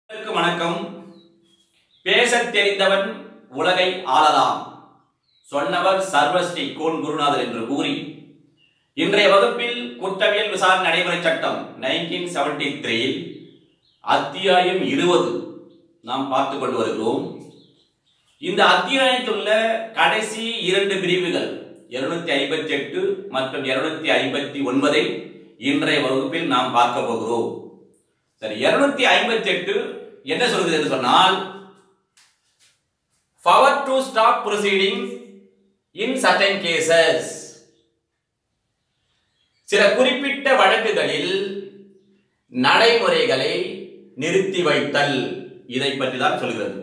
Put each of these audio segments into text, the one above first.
வணக்கம். பேசத் தெரிந்தவன் உலகை ஆளலாம் சொன்னவர் சர்வஸ்ரீ கோன் குருநாதர் என்று கூறி இன்றைய வகுப்பில் குற்றவியல் விசாரணை நடைமுறை சட்டம் 1973 அத்தியாயம் 20 நாம் பார்த்துக் கொண்டு வருகிறோம். இந்த அத்தியாயத்தில் உள்ள கடைசி இரண்டு பிரிவுகள் 258 மற்றும் 259 இன்றைய வகுப்பில் நாம் பார்க்க போகிறோம். சரி, 258 என்ன சொல்கிறது என்று சொன்னால், power to stop proceedings in certain cases, சில குறிப்பிட்ட வழக்குகளில் நடைமுறைகளை நிறுத்தி வைத்தல், இதை பற்றி தான் சொல்கிறது.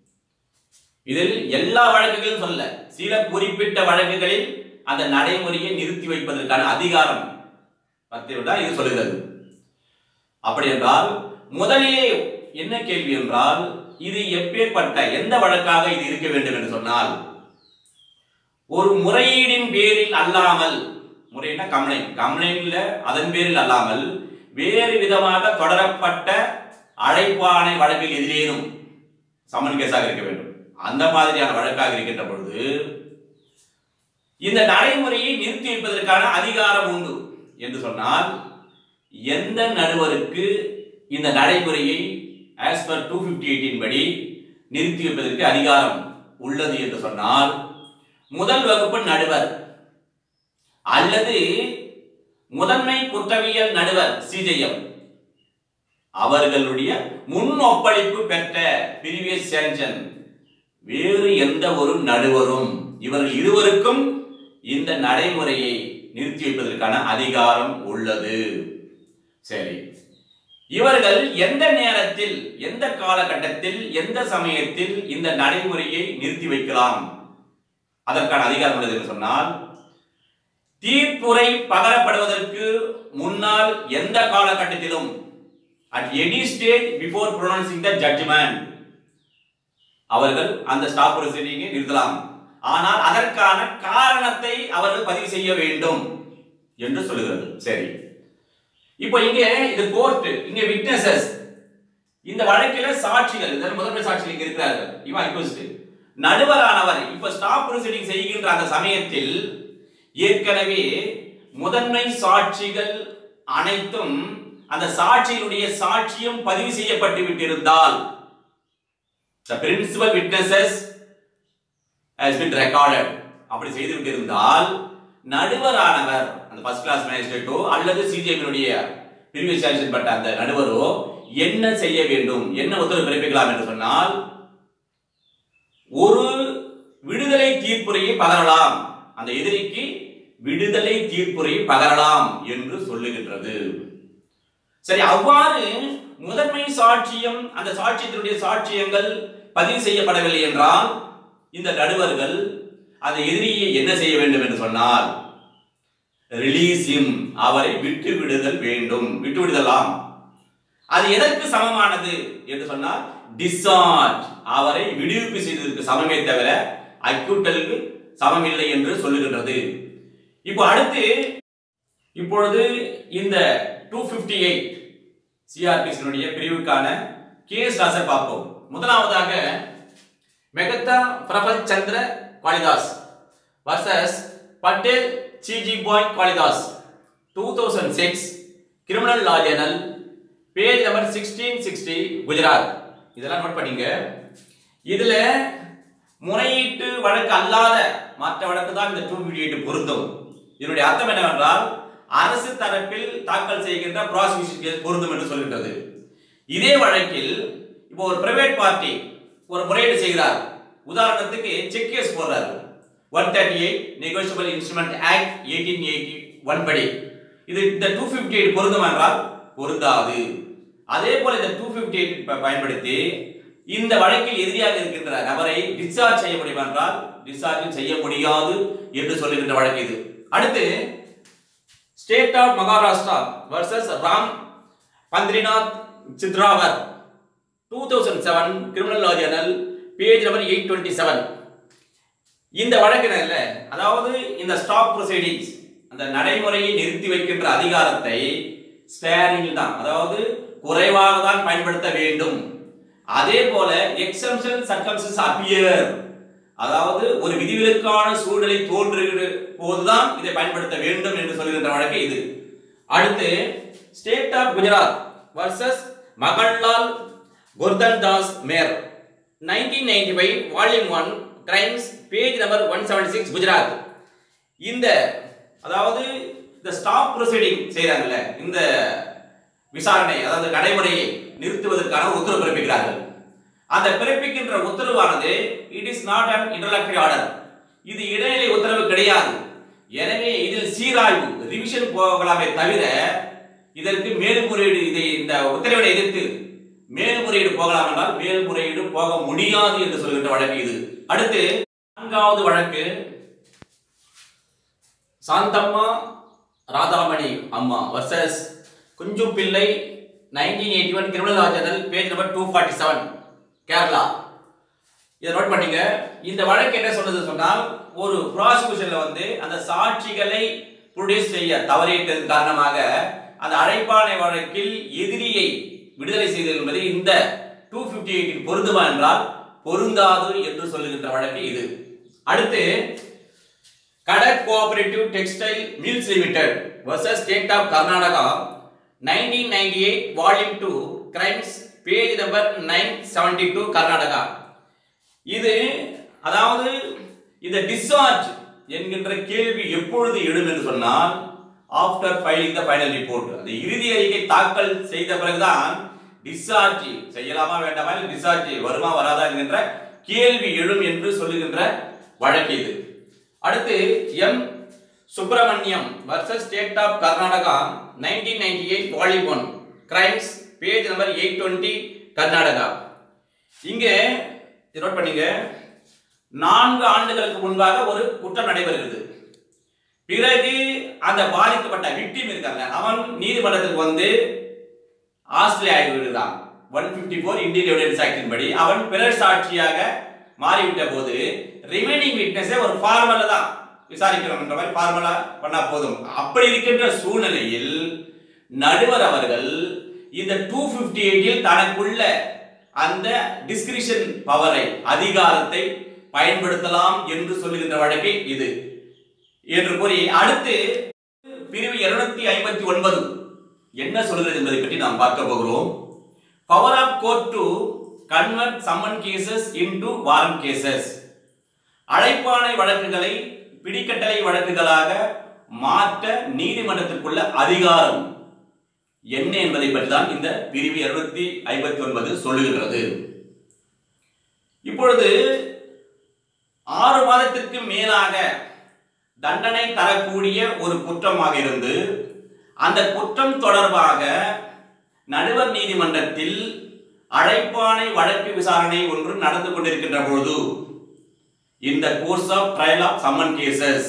இதில் எல்லா வழக்குகளும் சொல்ல, சில குறிப்பிட்ட வழக்குகளில் அந்த நடைமுறையை நிறுத்தி வைப்பதற்கான அதிகாரம் பற்றி தான் இது சொல்கிறது. அப்படி என்றால் முதலிலே என்ன கேள்வி என்றால், இது எப்பேற்பட்ட எந்த வழக்காக இது இருக்க வேண்டும் என்று சொன்னால், ஒரு முறையீடின் பேரில் அல்லாமல், முறையினா கம்ப்ளைண்ட்ல அதன் பேரில் அல்லாமல் வேறு விதமாக தொடரப்பட்ட அழைப்பாணை வழக்கில் எதிரேனும் சம்மன் கேஸாக இருக்க வேண்டும். அந்த மாதிரியான வழக்காக இருக்கின்ற பொழுது இந்த நடைமுறையை நிறுத்தி வைப்பதற்கான அதிகாரம் உண்டு என்று சொன்னால், எந்த நடுவருக்கு இந்த நடைமுறையை as per 258 படி நிறுத்தி வைப்பதற்கு அதிகாரம் உள்ளது என்று சொன்னால், முதல் வகுப்பு நடுவர் அல்லது முதன்மை குற்றவியல் நடுவர் CJM அவர்களுடைய முன் ஒப்பளிப்பு பெற்ற previous sanction, வேறு எந்த ஒரு நடுவரும், இவர்கள் இருவருக்கும் இந்த நடைமுறையை நிறுத்தி வைப்பதற்கான அதிகாரம் உள்ளது. சரி, இவர்கள் எந்த நேரத்தில், எந்த காலகட்டத்தில், எந்த சமயத்தில் இந்த நடைமுறையை நிறுத்தி வைக்கலாம், அதற்கான அதிகாரம் உள்ளது என்று சொன்னால், தீர்ப்புரை பகரப்படுவதற்கு முன்னால் எந்த காலகட்டத்திலும், at any stage before pronouncing the judgment, அவர்கள் அந்த ஸ்டாப் ப்ரொசீடிங்கை நிறுத்தலாம். ஆனால் அதற்கான காரணத்தை அவர்கள் பதிவு செய்ய வேண்டும் என்று சொல்லுகிறது. சரி, இப்போ இங்க இது கோர்ட், இங்க விட்னஸஸ், இந்த வழக்கில் சாட்சிகள், இதன் முதன்மை சாட்சிகள் இங்க இருக்கிறார்கள், இவன் அக்யூஸ்ட். நடுவரானவர் இப்ப ஸ்டாப் ப்ரொசீடிங் செய்கின்ற அந்த சமயத்தில் ஏற்கனவே முதன்மை சாட்சிகள் அனைத்தும் அந்த சாட்சியினுடைய சாட்சியம் பதிவு செய்யப்பட்டு விட்டிருந்தால், the principal witnesses has been recorded, அப்படி செய்து விட்டிருந்தால், நடுவரானவர் அந்த ஃபர்ஸ்ட் கிளாஸ் மேஜிஸ்ட்ரேட்டோ அல்லது சிஜிஎம்னுடைய பிரிவியஸ் சாங்ஷன் பட்ட அந்த நடுவரோ என்ன செய்ய வேண்டும், என்ன உத்தரவு பிறப்பிக்கலாம் என்று சொன்னால், ஒரு விடுதலை தீர்ப்புரையை பகரலாம், அந்த எதிரிக்கு விடுதலை தீர்ப்புரையை பகரலாம் என்று சொல்லுகின்றது. சரி, அவ்வாறு முதன்மை சாட்சியம், அந்த சாட்சியத்தினுடைய சாட்சியங்கள் பதிவு செய்யப்படவில்லை என்றால், இந்த நடுவர்கள் அந்த எதிரியை என்ன செய்ய வேண்டும் என்று சொன்னால், ரிலீஸ் ஹிம், அவரை விட்டு விடுதல் வேண்டும், விட்டு விடுதலாம். அது எதற்கு சமமானது என்று சொன்னால், டிஸ்சார்ஜ், அவரை விடுவிப்பு செய்ததற்கு சமமே தவிர அக்யூட்டலுக்கு சமம் இல்லை என்று சொல்லுகின்றது. இப்போ அடுத்து, இப்பொழுது இந்த 258 சிஆர்பிசியினுடைய பிரிவுக்கான கேஸ் லாஸை பார்ப்போம். முதலாவதாக Mehta Prabal Chandra Kalidas versus Patel C G Bhai Kalidas 2006 criminal law journal, page number 1660, Gujarat. இதெல்லாம் நோட் பண்ணீங்க. இதுல முறையீட்டு வழக்கு அல்லாத மற்ற வழக்கு தான் இந்த 258 பொருந்தும். இதனுடைய அர்த்தம் என்னவென்றால், அரசு தரப்பில் தாக்கல் செய்கின்ற ப்ராசிக்யூஷன் கேஸ் பொருந்தும் என்று சொல்கின்றது. இதே வழக்கில் இப்போ ஒரு பிரைவேட் பார்ட்டி ஒரு முறையீடு செய்கிறார். உதாரணத்துக்கு செக் கேஸ் போடுறாரு. 138 நெகோஷியபிள் இன்ஸ்ட்ருமெண்ட் ஆக்ட் 1881 படி இது இந்த 258 பொருந்தும் என்றால் பொருந்தாது. அதே போல இந்த 258 பயன்படுத்தி இந்த வழக்கில் எதிரியாக இருக்கின்ற நபரை டிஸ்சார்ஜ் செய்ய முடியும் என்றால் டிஸ்சார்ஜ் செய்ய முடியாது என்று சொல்லுகின்ற வழக்கு இது. அடுத்து state of Maharashtra versus Ram Badrinath Chitravar 2007 criminal law journal, page number 827. இந்த வழக்கினர்ல, அதாவது இந்த ஸ்டாப் ப்ரொசீடிங்ஸ், அந்த நடைமுறையை நிறுத்தி வைக்கின்ற அதிகாரத்தை ஸ்பேரிங் தான், அதாவது குறைவாக தான் பயன்படுத்த வேண்டும் அதே போல எக்ஸம்ஷன் சர்க்கம்ஸ்டன்ஸ் அப்பியர், அதாவது ஒரு விதிவிலக்கான சூழ்நிலை தோன்றுகிற போதுதான் இதை பயன்படுத்த வேண்டும் என்று சொல்கின்ற வழக்கு இது. அடுத்து state of Gujarat versus Maganlal Gordhandas Mer 1995 volume 1 crimes page number 176 Gujarat. இந்த அதாவது இந்த ஸ்டாப் ப்ரொசீடிங் செய்றாங்கல்ல, இந்த விசாரணை அதாவது நடைமுறையை நிறுத்துவதற்கான உத்தரவு பிறப்பிக்கிறார்கள். அந்த பிறப்பிக்கின்ற உத்தரவானது it is not an interlocutory order, இது இடைநிலை உத்தரவு கிடையாது. எனவே இதில் சீராய்வு ரிவிஷன் போகலாமே தவிர இதற்கு மேல்முறையீடு, இதை இந்த உத்தரவை எதிர்த்து மேல்முறையீடு போகலாம் என்றால் மேல்முறையீடு போக முடியாது என்று சொல்கின்ற வழக்கு இது. அடுத்து நான்காவது வழக்கு சாந்தம்மா ராதாமணி அம்மா versus Kunju Pillai 1981 criminal law journal page number 247 Kerala. இதை நோட் பண்ணீங்க. இந்த வழக்கு என்ன சொல்றது சொன்னால், ஒரு ப்ராசிக்யூஷன்ல அந்த சாட்சிகளை ப்ரொடியூஸ் செய்ய தவறியதன் காரணமாக அந்த அழைப்பாணை வழக்கில் எதிரியை விடுதலை செய்தல் என்பது இந்த 258 பொருந்துமா என்றால் பொருந்தாது என்று சொல்லுகின்ற வழக்கு இது. அடுத்து Gadag cooperative textile mills limited versus state of Karnataka 1998 volume 2 crimes page number 972 Karnataka. இது அதாவது இந்த டிஸ்சார்ஜ் என்கின்ற கேள்வி எப்பொழுது எழும் என்று சொன்னால் after filing the final report, அந்த இறுதி அறிக்கை தாக்கல் செய்த பிறகுதான் டிஸ்சார்ஜ் செய்யலாமா வேண்டாமா, டிஸ்சார்ஜ் வருமா வராதா என்கின்ற கேள்வி எழும் என்று சொல்லுகின்ற வழக்கு இது. அடுத்து M Subramaniam versus state of Karnataka 1998 volume 1 crimes page number 820 Karnataka. இங்கே நோட் பண்ணீங்க, 4 ஆண்டுகளுக்கு முன்பாக ஒரு குற்றம் நடைபெறுகிறது. பிறகு அந்த பாதிக்கப்பட்ட விக்டிம் இருக்காங்க, அவன் நீதிமன்றத்துக்கு ஆஸ்திரேலியா விடுகிறான். 154 இந்தியன் எவிடன்ஸ் ஆக்டின் படி அவன் பிறர் சாட்சியாக மாறிவிட்ட போது ரிமைனிங் விட்னஸை ஒரு ஃபார்மலா தான் விசாரிக்கிறோம் என்ற மாதிரி ஃபார்மலா பண்ணா போதும். அப்படி இருக்கின்ற சூழ்நிலையில் நடுவர் அவர்கள் இந்த 258 தனக்குள்ள அந்த டிஸ்கிரிஷன் பவரை, அதிகாரத்தை பயன்படுத்தலாம் என்று சொல்லுகின்ற வழக்கு இது என்று கூறி, அடுத்து பிரிவு 259 என்ன சொல்கிறது என்பதை பற்றி நாம் பார்க்க போகிறோம். Power of court to convert summon cases into warrant cases, அழைப்பாணை வழக்குகளை பிடிக்கட்டளை வழக்குகளாக மாற்ற நீதிமன்றத்திற்குள்ள அதிகாரம் என்ன என்பதை பற்றி தான் இந்த பிரிவு 259 சொல்லுகிறது. இப்பொழுது 6 மாதத்திற்கு மேலாக தண்டனை தரக்கூடிய ஒரு குற்றமாக இருந்து அந்த குற்றம் தொடர்பாக நடுவர் நீதிமன்றத்தில் அழைப்பாணை வழக்கு விசாரணை ஒன்று நடந்து கொண்டிருக்கின்ற பொழுது இந்த course of trial of summon cases,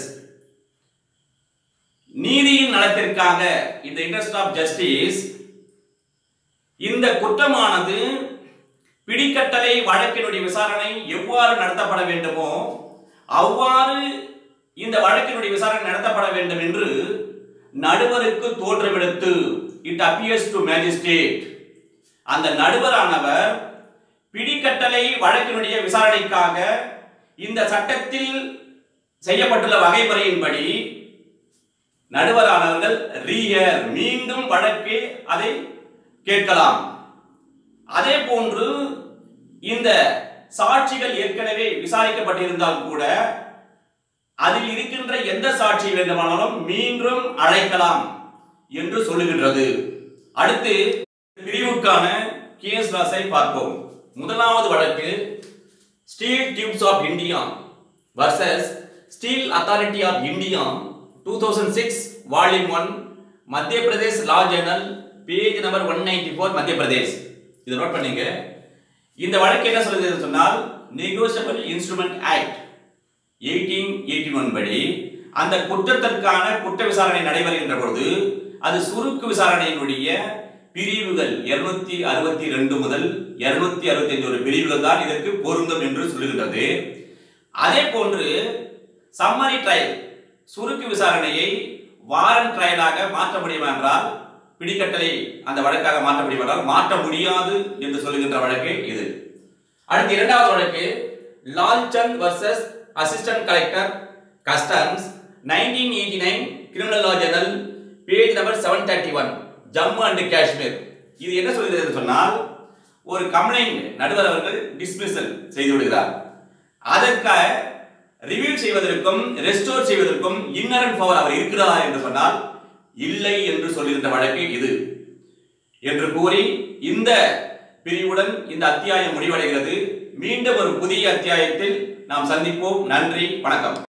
நீதியின் நலத்திற்காக, இந்த இன்ட்ரெஸ்ட் ஆஃப் ஜஸ்டிஸ், இந்த குற்றமானது பிடிக்கட்டளை வழக்கினுடைய விசாரணை எவ்வாறு நடத்தப்பட வேண்டுமோ அவ்வாறு இந்த வழக்கினுடைய விசாரணை நடத்தப்பட வேண்டும் என்று நடுவருக்கு தோற்றமெடுத்து இட் அப்பியர்ஸ் டு மேஜிஸ்ட்ரேட், அந்த நடுவரானவர் பிடிக்கட்டளை வழக்கினுடைய விசாரணைக்காக இந்த சட்டத்தில் செய்யப்பட்டுள்ள வகைமுறையின்படி நடுவரானவர்கள் ரீஹியர், மீண்டும் வழக்கு அதை கேட்கலாம். அதே போன்று இந்த சாட்சிகள் ஏற்கனவே விசாரிக்கப்பட்டிருந்தால் கூட அதில் இருக்கின்ற எந்த சாட்சி வேண்டுமானாலும் மீண்டும் அழைக்கலாம் என்று சொல்லுகின்றது. அடுத்து பிரிவுக்கான கேஸ் லாஸை பார்ப்போம். முதலாவது வழக்கு steel tubes of India versus steel authority of India 2006 volume 1 Madhya Pradesh law journal page number 194 Madhya Pradesh. இதை நோட் பண்ணீங்க. இந்த வழக்கு என்ன சொல்லுது சொன்னால், நெகோஷியபிள் இன்ஸ்ட்ருமெண்ட் ஆக்ட் 1881 படி அந்த குற்றத்திற்கான குற்ற விசாரணை நடைபெறுகின்ற பொழுது அது சுருக்கு விசாரணையினுடைய பிரிவுகள் 262 முதல் 265 பிரிவுகள் தான் இதற்கு பொருந்தும் என்று சொல்லுகின்றது. அதே போன்று சம்மரி ட்ரையல், சுருக்கு விசாரணையை வாரண்ட் ட்ரையலாக மாற்ற முடியுமா என்றால் பிடிக்கட்டளை அந்த வழக்காக மாற்ற முடியும் என்றால் மாற்ற முடியாது என்று சொல்லுகின்ற வழக்கு இது. அடுத்து இரண்டாவது வழக்கு Lalchand versus assistant collector customs 1989 criminal law journal page number 731 Jammu and Kashmir. இது என்ன சொல்கிறது சொன்னால், ஒரு கம்ப்ளைண்ட் நடுவர் அவர்கள் டிஸ்மிஸல் செய்து விடுகிறார். அதற்காக ரிவ்யூ செய்வதற்கும் ரெஸ்டோர் செய்வதற்கும் இன்னரண்ட் பவர் அவர் இருக்கிறார் என்று சொன்னால் இல்லை என்று சொல்லுகின்ற வழக்கு இது என்று கூறி இந்த பிரிவுடன் இந்த அத்தியாயம் முடிவடைகிறது. மீண்டும் ஒரு புதிய அத்தியாயத்தில் நாம் சந்திப்போம். நன்றி, வணக்கம்.